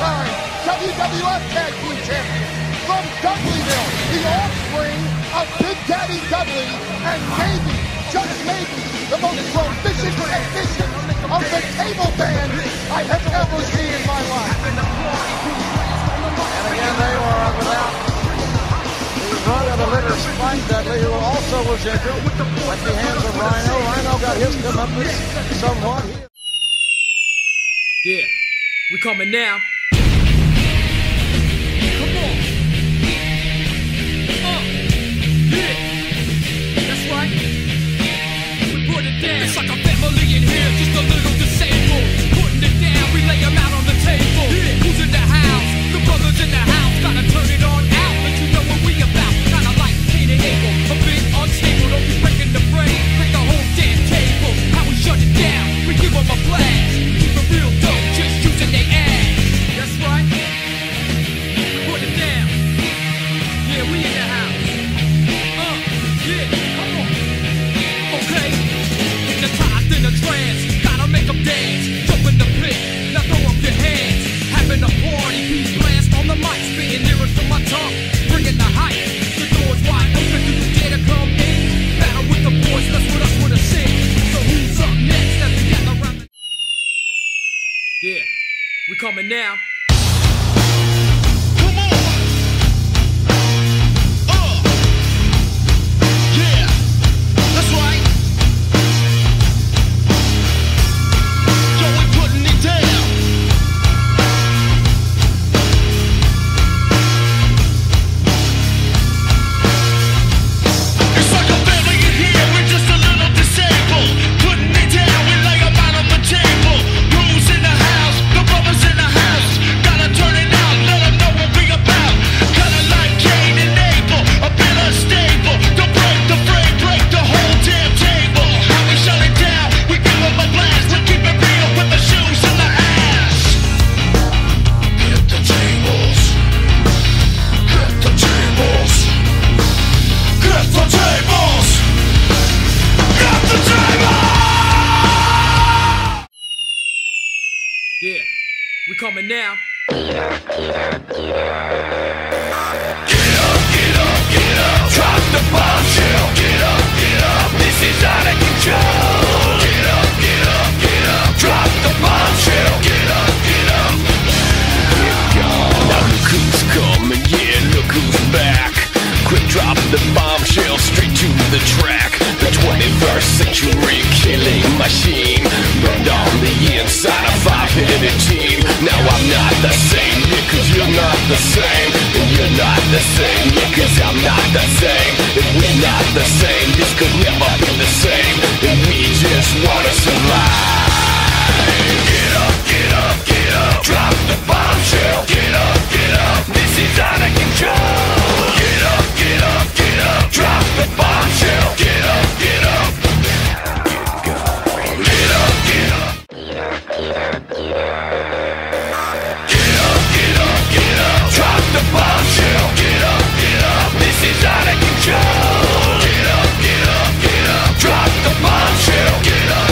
three-time WWF Tag Team Champion. From Dudleyville, the offspring of Big Daddy Dudley, and maybe, just maybe, the most proficient technician of the table band I have ever seen in my life. And again, they were without the run of the litter, Spike Dudley, who also was injured at the hands of Rhyno. Rhyno got his comeuppance somewhat. Yeah, we coming now. Come on. Yeah, that's right. We put it down. It's like a family in here, just a little disabled. Putting it down, we lay them out on the table. Yeah. Who's in the house? The brothers in the house. Gotta turn it on out, let you know what we about. Kinda like Cain and Abel, a bit unstable. Don't be breaking the brain, break the whole damn table. How we shut it down, we give them a blast. Keep it real dope, just using their ass. That's right. We put it down. Yeah, we in the house. Yeah, come on. Okay. Hypnotized in a trance, gotta make them dance. Jump in the pit, now throw up your hands. Having a party, beat blast on the mic, spitting lyrics from my tongue, bringing the hype. The door's wide open, do you dare to come in? Battle with the boys, let's put us with a sing. So who's up next as we gather around the... Yeah, we coming now. Yeah, we coming now. Get up, drop the bombshell. Get up, this is out of control. Get up, drop the bombshell. Get up. Now look who's coming, yeah, look who's back. Quick drop the bombshell straight to the track. The 21st century killing machine burned on the inside a five-headed team. Now I'm not the same, yeah, cause you're not the same. And you're not the same, yeah, cause I'm not the same. And we're not the same, this could never be the same. And we just wanna survive. Get up, drop the bombshell. Get up, this is out of control. Get up, drop the bombshell. Get up. Get up, drop the bombshell. Get up, this is out of control. Get up, drop the bombshell. Get up.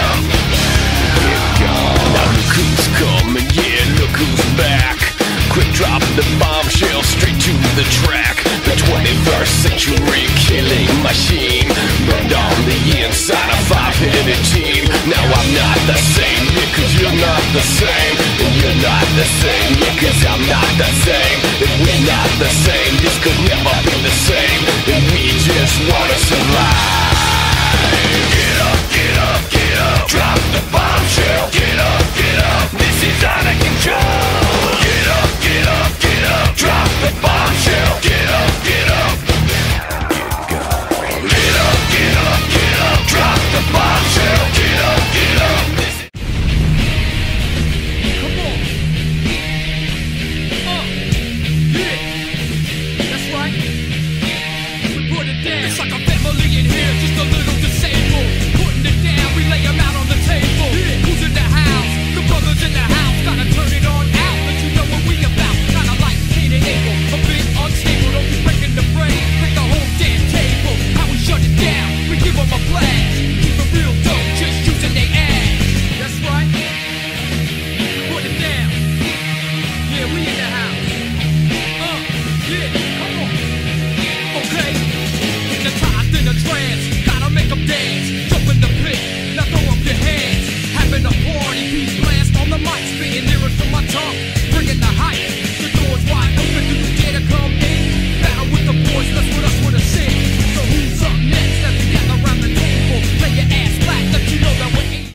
Now look who's coming, yeah, look who's back. Quick drop the bombshell straight to the track. The 21st century killing machine burned on the inside a five-headed team. Now I'm not the same, yeah, cause you're not the same. And you're not the same, yeah, cause I'm not the same. And we're not the same, this could never be the same. And we just wanna survive. Get